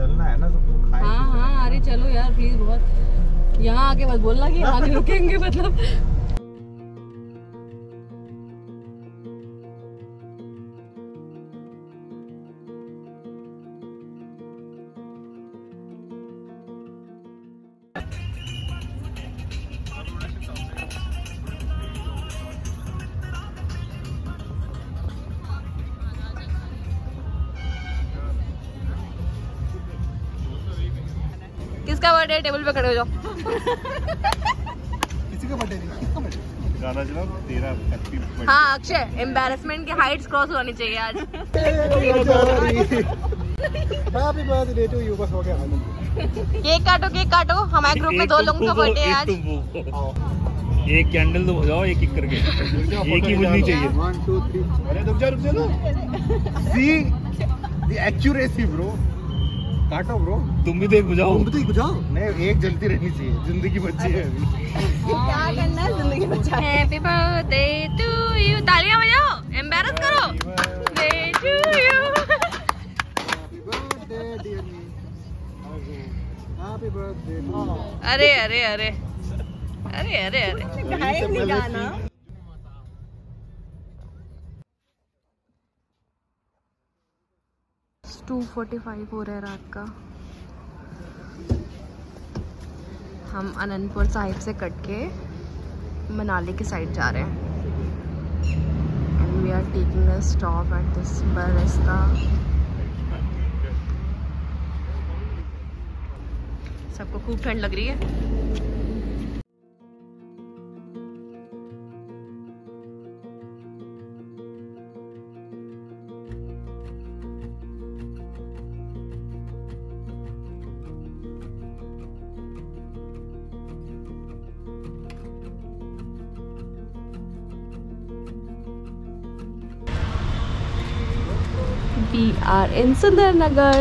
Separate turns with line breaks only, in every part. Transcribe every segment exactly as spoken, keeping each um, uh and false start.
चलना है ना सबको खाए।
हाँ हाँ अरे चलो यार प्लीज, बहुत यहाँ आके मत बोलना कि यहाँ नहीं रुकेंगे मतलब। किसका बर्थडे? टेबल पे खड़े हो जाओ।
किसी का बर्थडे नहीं, किसका बर्थडे? गाना चलाओ तेरा हैप्पी बर्थडे।
हाँ अक्षय, एम्बैरेसमेंट की हाइट्स क्रॉस होनी चाहिए आज।
Happy birthday to you. बस हो गया।
केक काटो केक काटो, हमारे ग्रुप में दो लोगों का बर्थडे है आज।
एक कैंडल तो बजाओ एक एक करके, एक ही बुझनी चाहिए।
One two three. अरे रुक जा रुक जा। See the accuracy bro. काटो ब्रो।
तुम भी देख बुझाओ।
तुम भी देख बुझाओ। नहीं एक जलती रहनी चाहिए, जिंदगी बची है अभी।
क्या करना है जिंदगी बचाने। Happy birthday to you. तालियां बजाओ, एम्बैरेस करो। Birthday to you.
Happy birthday dear me. Happy birthday.
अरे अरे अरे अरे अरे अरे गायब नहीं गाना। टू फोर्टी फाइव हो रहा है रात का। हम अनंतपुर साहिब से कट के मनाली की साइड जा रहे हैं। And we are taking a stop at this Barista. सबको खूब ठंड लग रही है। We are in Sundarnagar.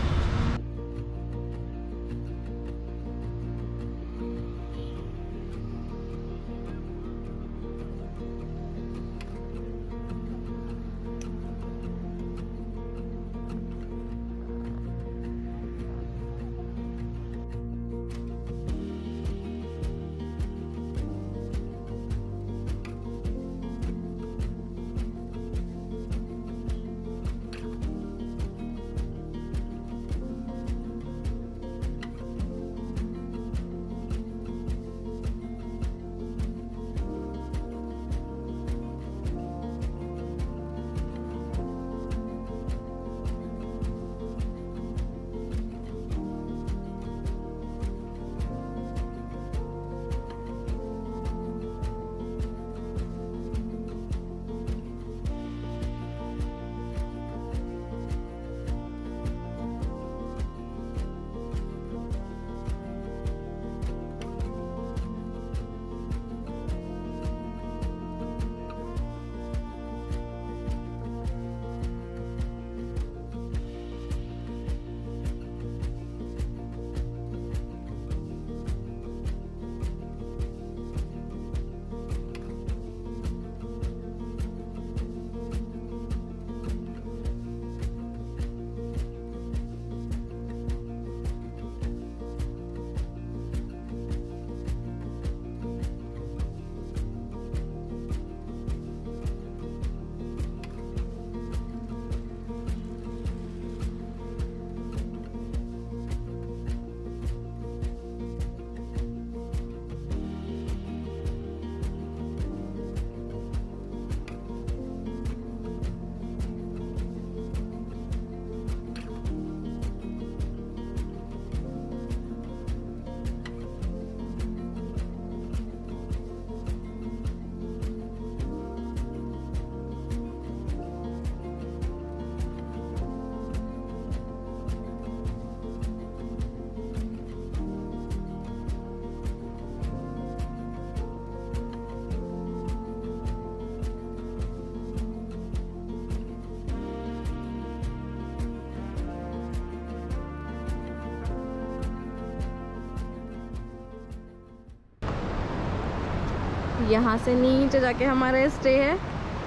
यहाँ से नीचे जाके हमारा स्टे है,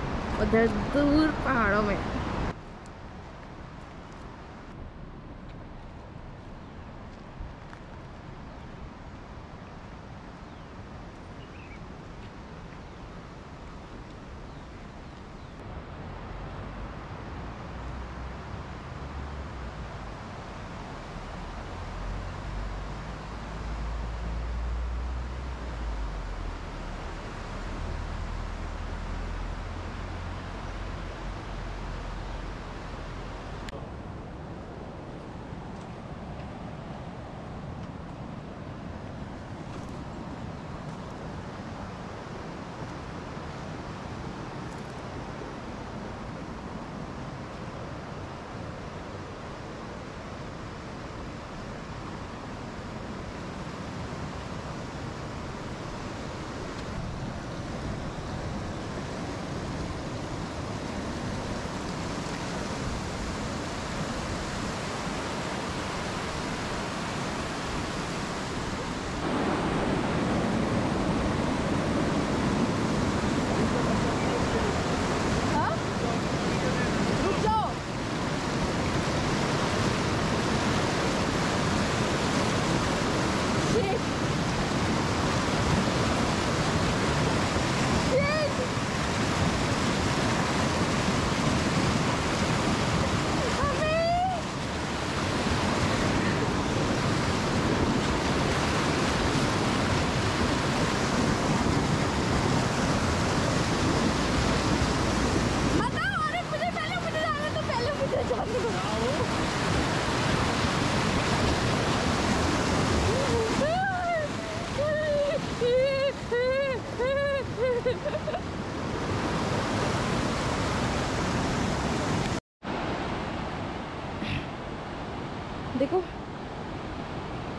उधर दूर पहाड़ों में।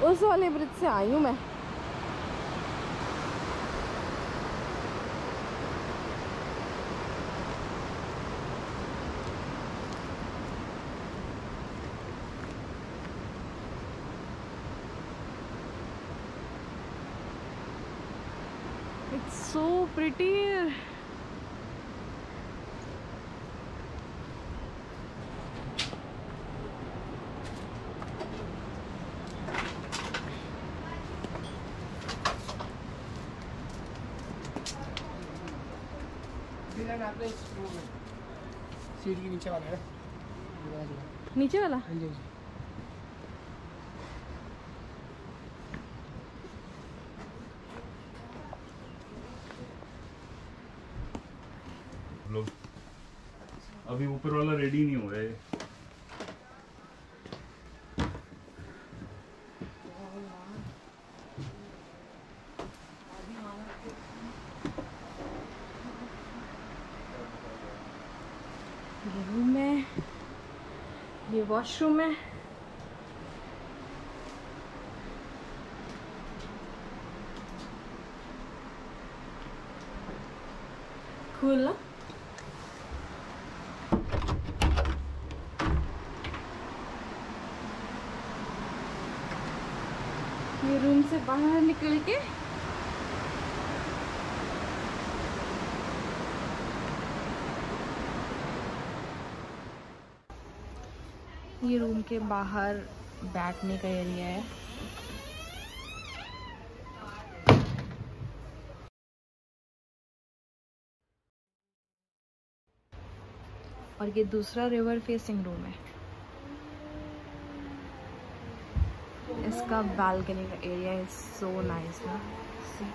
उस वाले ब्रिज से आई हूँ मैं। It's so pretty.
सीट के नीचे वाला है।
नीचे वाला?
हाँ जी।
लोग अभी ऊपर वाला रेडी नहीं हो रहा है।
ये रूम है, ये वॉशरूम है। कूल ना? ये रूम से बाहर निकल के ये रूम के बाहर बैठने का एरिया है। और ये दूसरा रिवर फेसिंग रूम है। इसका बालकनी का एरिया इज सो नाइस ना। सी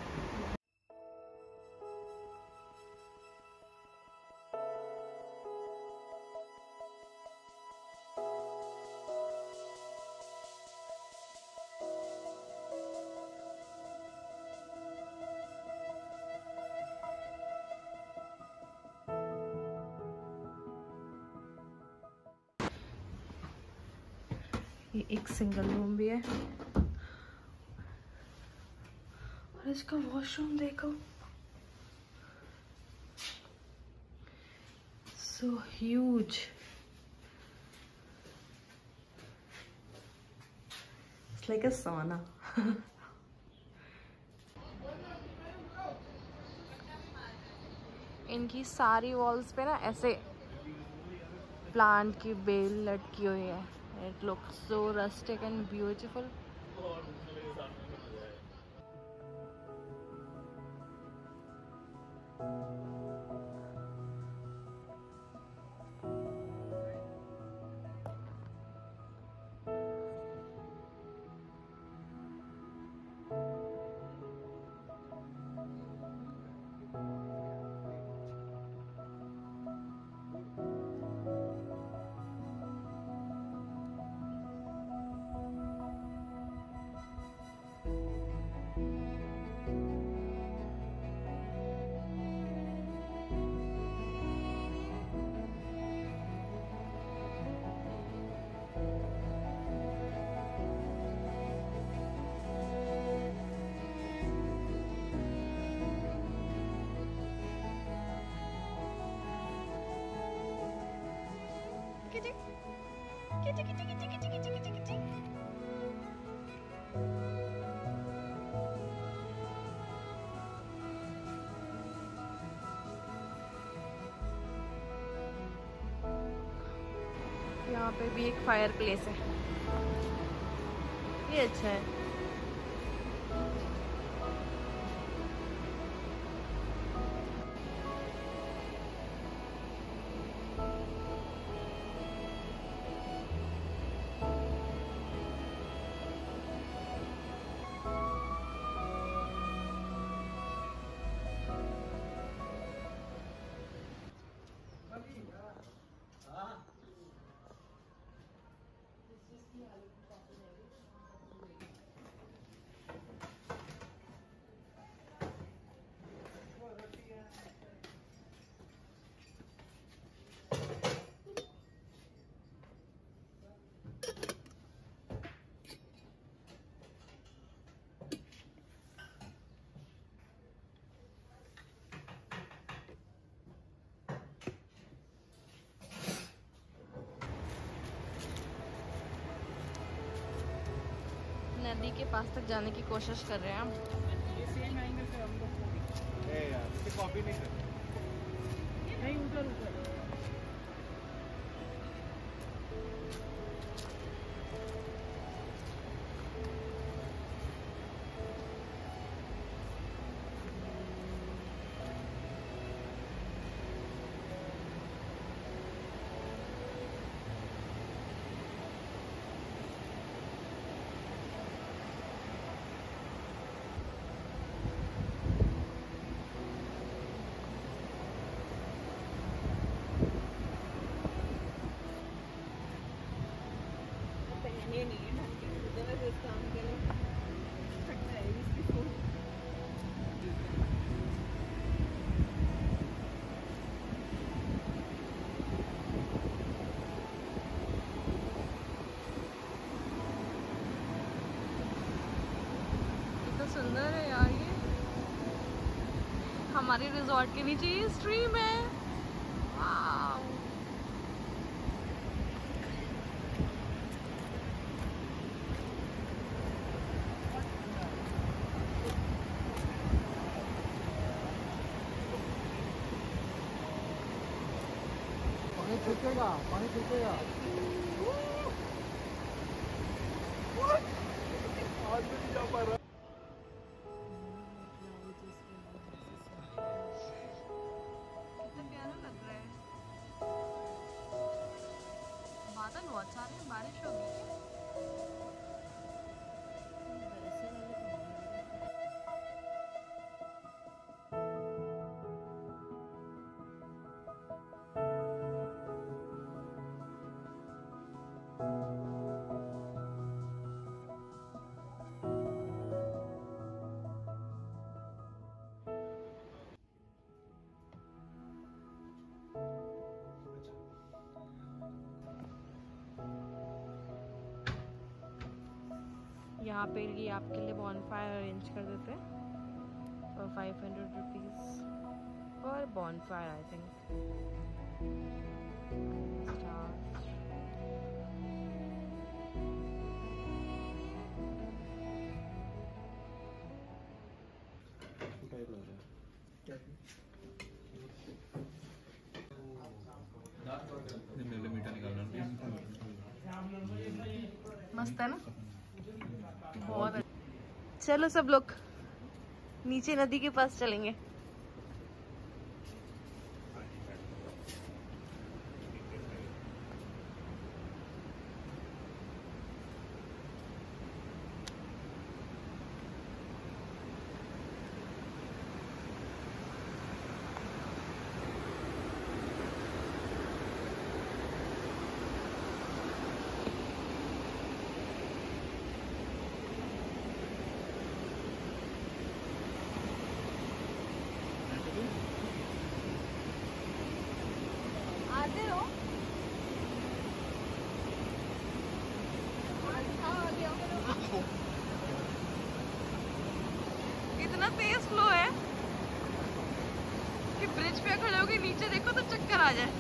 ये एक सिंगल रूम भी है। और इसका वॉशरूम देखो, so huge. It's like a sauna। इनकी सारी वॉल्स पे ना ऐसे प्लांट की बेल लटकी हुई है। It looks so rustic and beautiful. यहाँ पे भी एक फायर प्लेस है, ये अच्छा है। नदी के पास तक जाने की कोशिश कर रहे हैं हम।
ये सेम एंगल से हम लोग
ए यार इसे कॉपी नहीं कर।
नहीं उधर उधर ये नहीं है ढंग के उधर वैसे इस काम के लिए फटता है इसकी फोन।
कितना सुंदर है यार ये। हमारे रिजॉर्ट के नीचे ये स्ट्रीम है। वाव।
पानी छूटेगा, पानी छूटेगा। आज भी नहीं जा पा रहा।
कितना प्यारा लग रहा है। बादल बहुत सारे हैं, बारिश होगी क्या? यहाँ पे ये आपके लिए बॉनफायर अरेंज कर देते हैं और फाइव हंड्रेड रुपीज़ और बॉनफायर आई थिंक।
मेरे मीठा निकालना
मस्त है ना, बहुत अच्छा। चलो सब लोग नीचे नदी के पास चलेंगे। आते हो? इतना तेज फ्लो है कि ब्रिज पे खड़े होके नीचे देखो तो चक्कर आ जाए।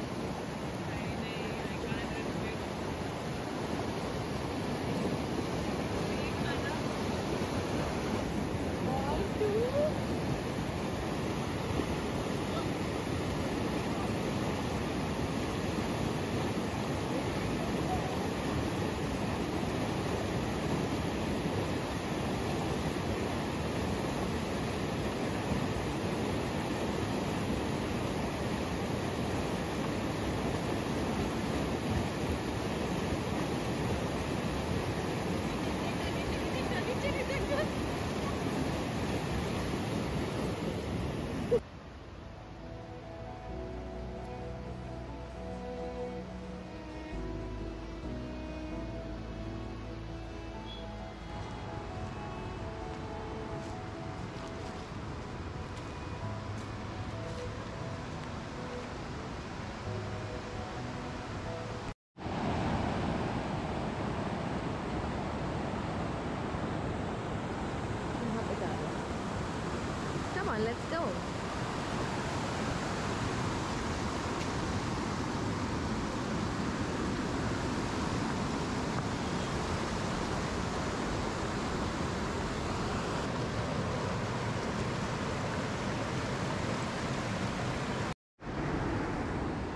Come on, let's go.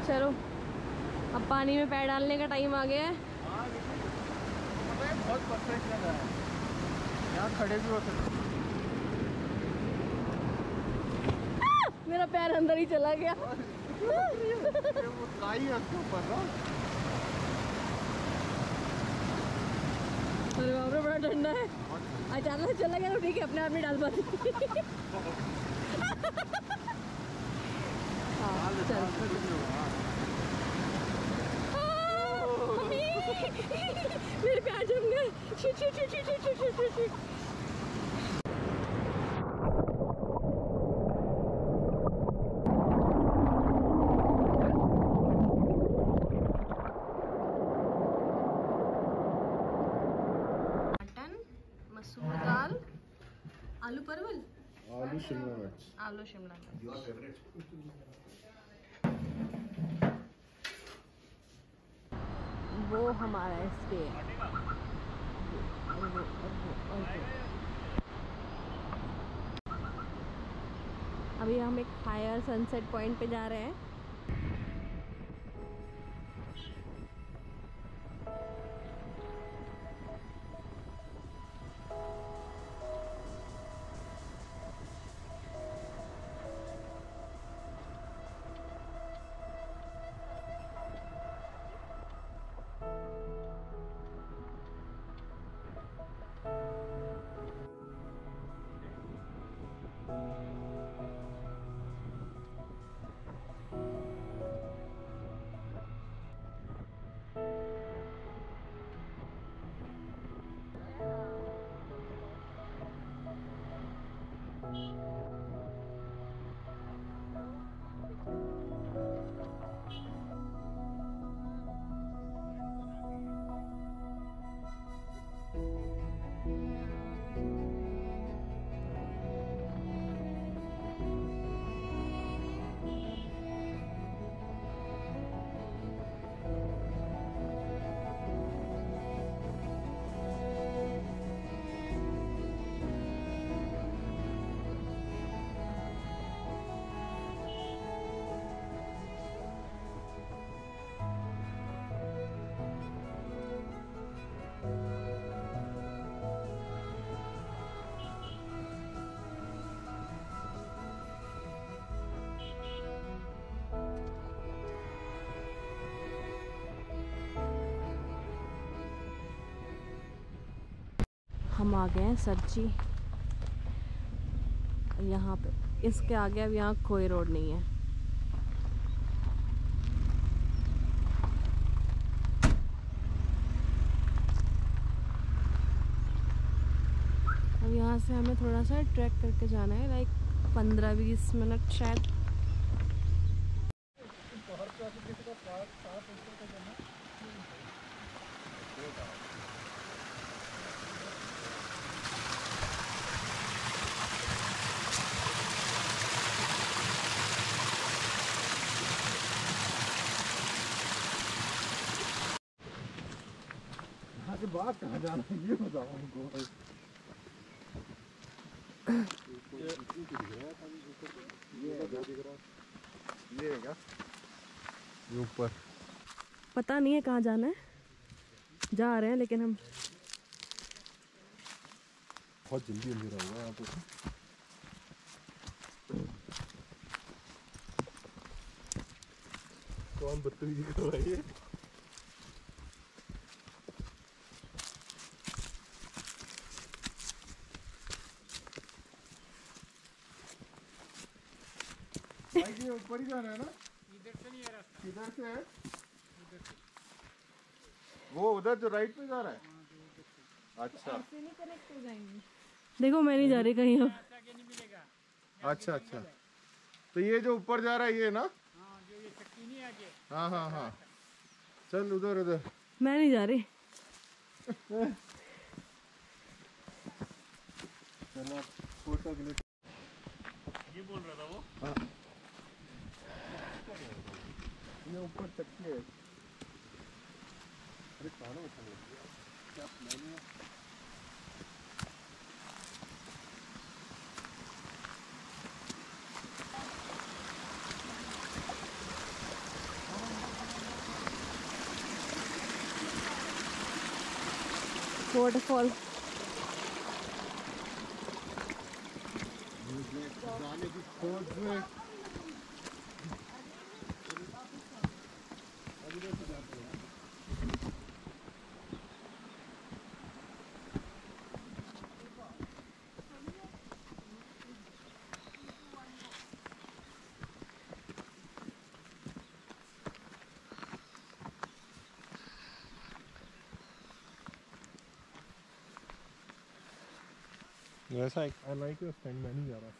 चलो अब पानी में पैर डालने का टाइम आ गया है।
हाँ लेकिन पता है बहुत परफेक्ट लगा है, यहाँ खड़े भी हो सकते।
मेरा पैर अंदर ही चला गया।
वो काई है उसके ऊपर ना।
अरे बाप रे बड़ा ठंडा है। अचानक से चला गया तो ठीक है, अपने आप नहीं डाल पाती। हाँ, चल। मेरे पैर जम गए। Shit shit shit shit shit shit shit. मसूर दाल, आलू परवल,
आलू शिमला मिर्च,
आलू शिमला मिर्च।
Your favourite.
वो हमारा स्टे है। अभी हम एक हायर सनसेट पॉइंट पे जा रहे हैं। हम आ गए हैं सच्ची यहाँ पे। इसके आगे अब यहाँ कोई रोड नहीं है। अब यहाँ से हमें थोड़ा सा ट्रैक करके जाना है, लाइक पंद्रह बीस मिनट शायद।
यहाँ से बात कहाँ जाना है ये बताओ हमको। ये है क्या ये ऊपर?
पता नहीं है कहाँ जाना है, जा रहे हैं लेकिन हम।
बहुत जल्दी अंधेरा हुआ यहाँ पे। कौन बदतमीजी कर रहा है ये? ये ऊपर ही जाना है ना? इधर से नहीं है रास्ता। किधर से है? इधर से। वो उधर जो राइट पे जा रहा है? अच्छा। ऐसे नहीं कनेक्ट हो जाएंगे।
देखो मैं नहीं जा रही कहीं अब।
अच्छा अच्छा, तो ये जो ऊपर जा रहा है ये ना?
हाँ, जो ये चक्की नहीं आगे।
हाँ हाँ हाँ, चल उधर उधर।
मैं नहीं जा रही।
चलो फोटो के लिए
ये बोल रहा था वो।
हाँ ये ऊपर चक्की है। अरे खाना उठा क्या मैंने
waterfall.
Yes, I, I like your stand. मैं नहीं जा रहा.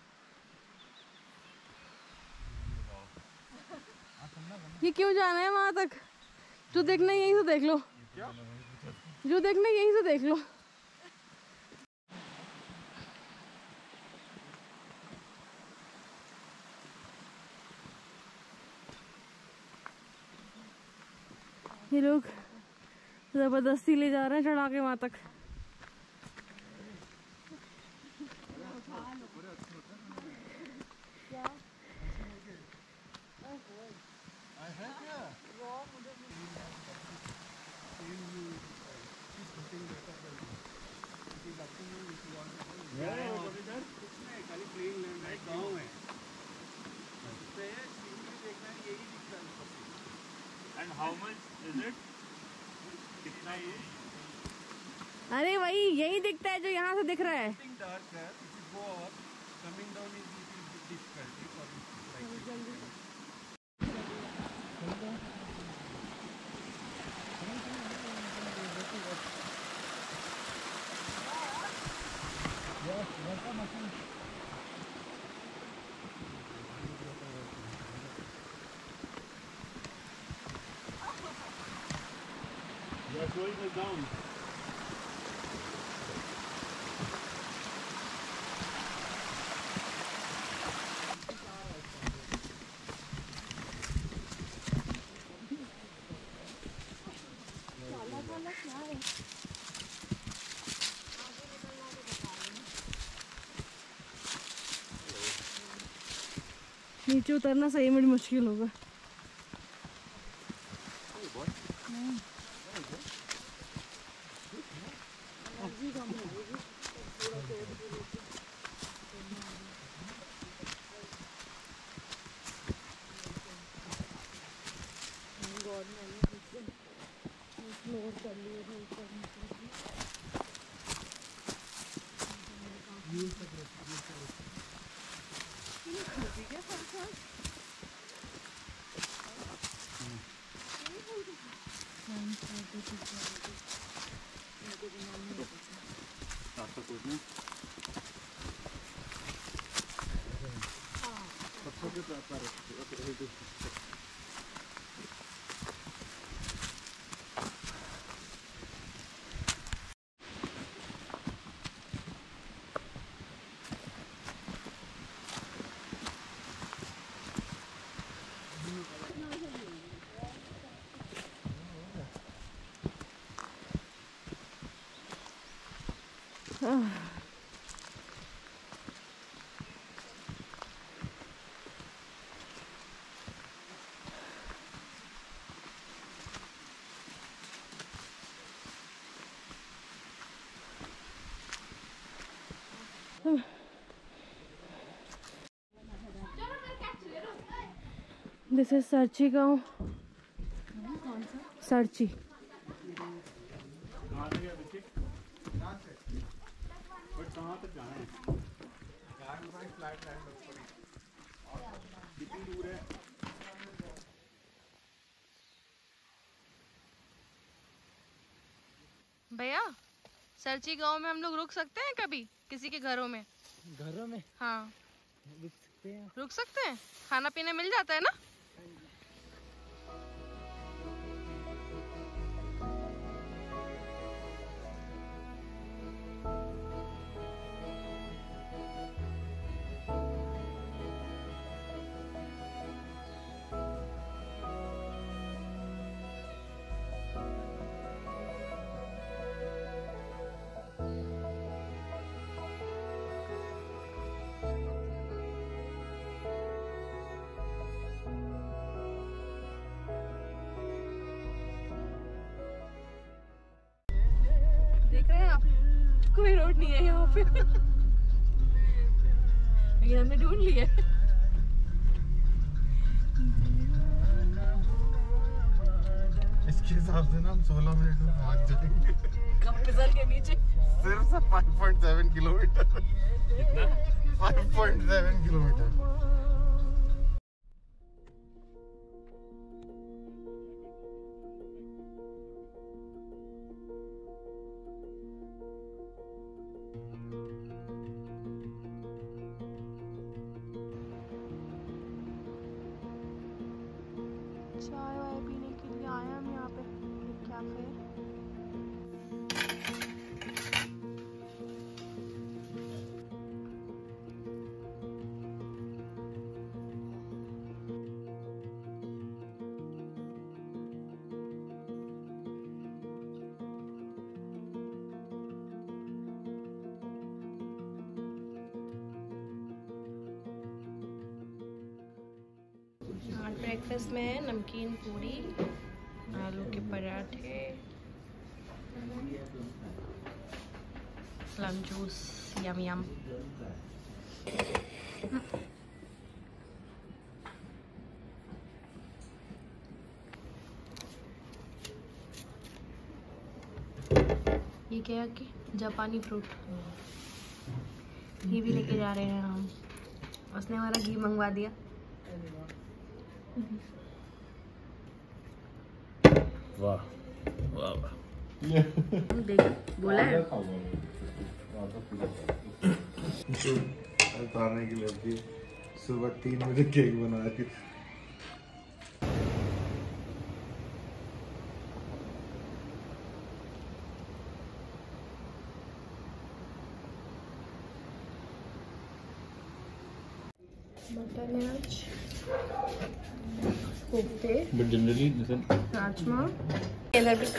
ये क्यों जाना है वहां तक? जो देखना है यहीं से देख लो. जो देखना है यहीं से देख लो. ये लोग जबरदस्ती ले जा रहे हैं चढ़ा के वहां तक.
And how much is it? कितना ये?
अरे वही यही दिखता है जो यहाँ से दिख रहा है.
You are slowing us down.
नीचे उतरना सही में मुश्किल होगा. दिस इज सरची गाँव. सरची
बट कहाँ तक जाना है? कितनी दूर है?
भैया सरची गांव में हम लोग रुक सकते हैं कभी किसी के घरों में?
घरों में
हाँ
रुक सकते हैं.
रुक सकते हैं. खाना पीना मिल जाता है ना? कोई रोड नहीं है यहाँ पे, लेकिन हमने ढूंढ लिया।
इसके हिसाब से ना हम सोलह मिनट में पहुंच जाएंगे।
कंप्रेसर के नीचे
सिर्फ से पाँच पॉइंट सात किलोमीटर।
कितना?
पाँच पॉइंट सात किलोमीटर।
चाय वाय पीने के लिए आए हम यहाँ पे कैफे। ब्रेकफास्ट में है नमकीन पूरी, आलू के पराठे, प्लम जूस, यम यम। ये क्या है कि जापानी फ्रूट, ये भी लेके जा रहे हैं हम। उसने हमारा घी मंगवा दिया।
वाह वाह वाह।
देख बोला है
उतारने की लड़की सुबह तीन बजे केक बना रही।
मटन है आज, कोफ्ते,
बट जनरली जैसे
राजमा, इधर भी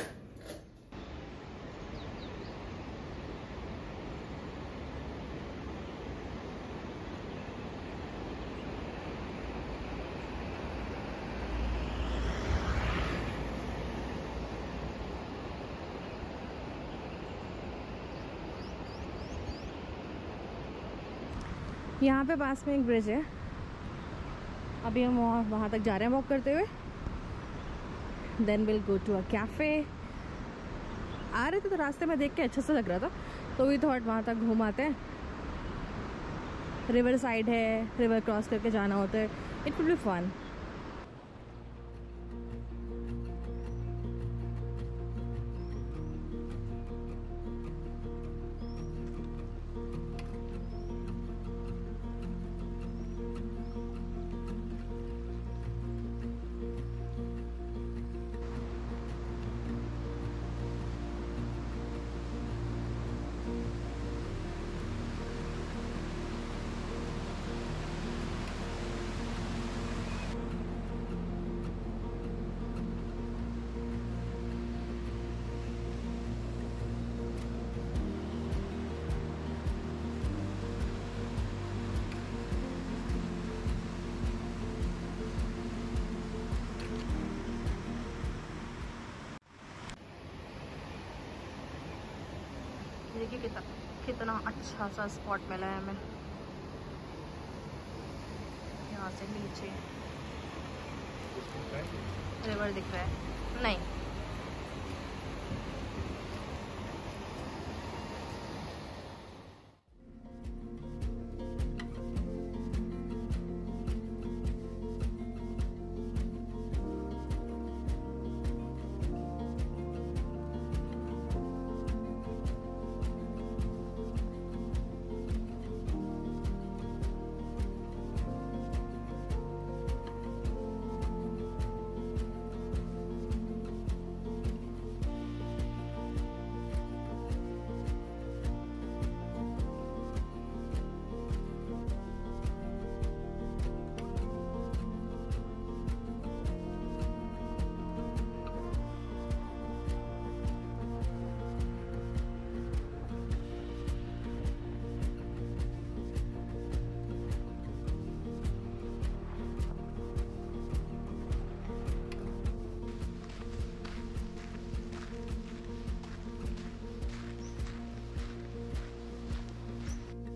यहाँ पे पास में एक ब्रिज है। अभी हम वहाँ वहाँ तक जा रहे हैं वॉक करते हुए। Then will go to a cafe. आ रहे थे तो रास्ते में देख के अच्छा सा लग रहा था, तो वी थॉट वहाँ तक घूम आते हैं। रिवर साइड है, रिवर क्रॉस करके जाना होता है, इट विल बी फन। देखिए कितना कितना अच्छा सा स्पॉट मिला है हमें। यहाँ से नीचे रिवर दिख रहा है। नहीं,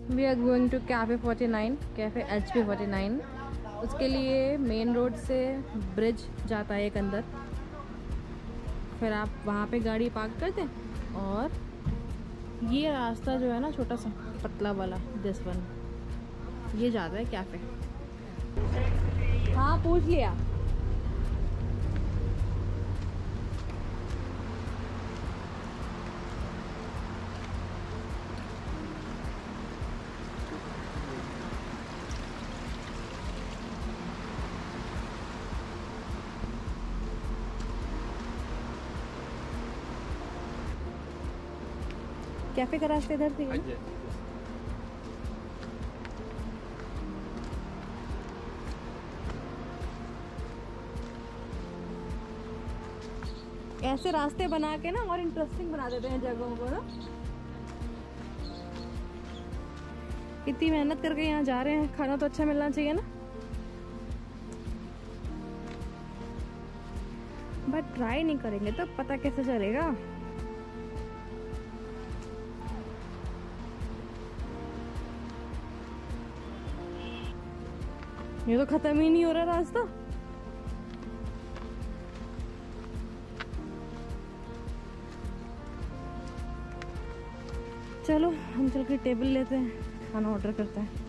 we are going to cafe forty nine, cafe H P forty nine. उसके लिए मेन रोड से ब्रिज जाता है एक अंदर, फिर आप वहाँ पे गाड़ी पार्क करते हैं और ये रास्ता जो है ना छोटा सा पतला वाला, दिस वन, ये जाता है कैफ़े। हाँ पूछ लिया। कैफे का रास्ता इधर थी। ऐसे रास्ते बना के ना और इंटरेस्टिंग बना देते हैं जगहों को ना। इतनी मेहनत करके यहाँ जा रहे हैं, खाना तो अच्छा मिलना चाहिए ना। बट ट्राई नहीं करेंगे तो पता कैसे चलेगा। ये तो खत्म ही नहीं हो रहा रास्ता। चलो हम चल के टेबल लेते हैं, खाना ऑर्डर करते हैं।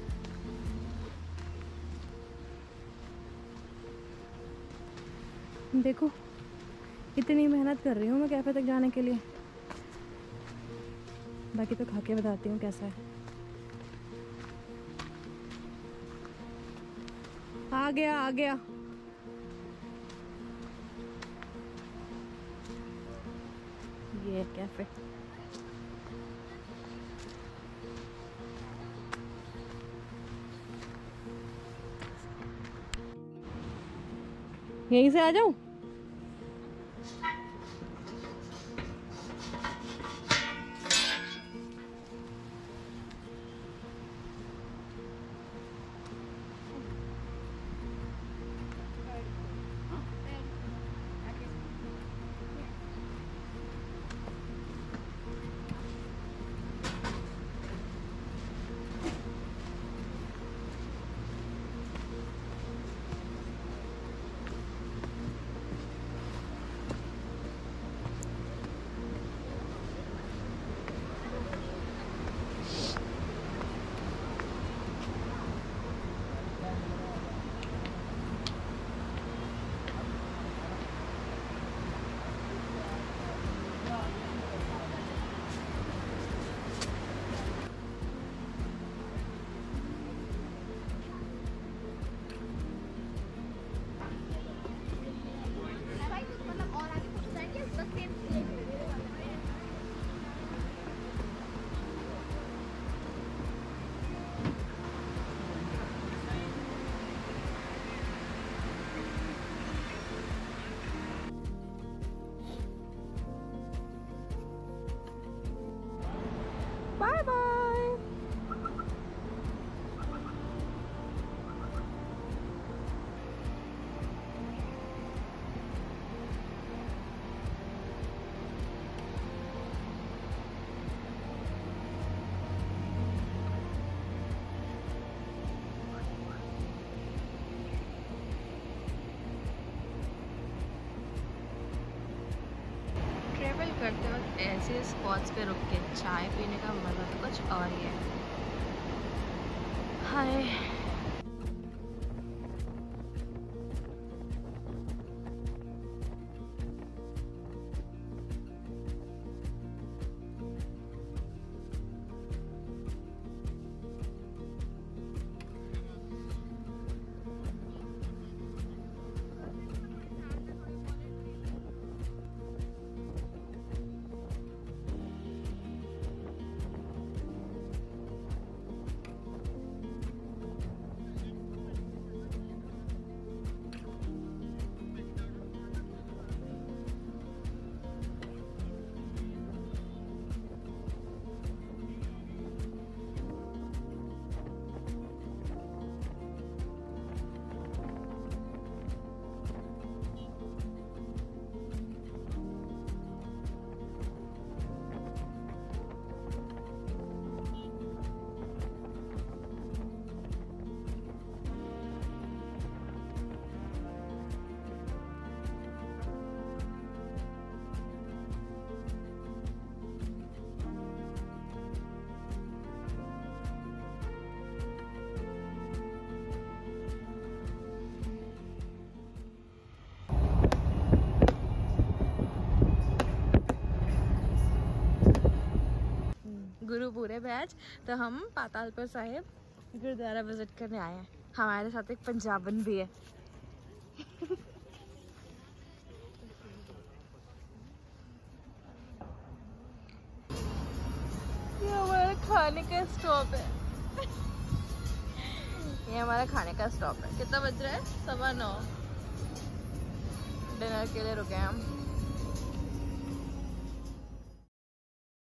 देखो इतनी मेहनत कर रही हूँ मैं कैफे तक जाने के लिए, बाकी तो खा के बताती हूँ कैसा है। आ गया आ गया। ये कैफे यहीं से आ जाऊं। Bye bye.
ट्रेवल करते वक्त ऐसे स्पॉट्स पे रुक के चाय पीने का मज़ा तो कुछ और ही है। हाय गुरुद्वारे में आज, तो हम पातालपुर साहिब गुरुद्वारा विजिट करने आए हैं। हमारे साथ एक पंजाबन भी है। ये हमारा खाने का स्टॉप है। ये हमारा खाने का स्टॉप है। कितना बज रहा है? सवा नौ। डिनर के लिए रुके हैं हम।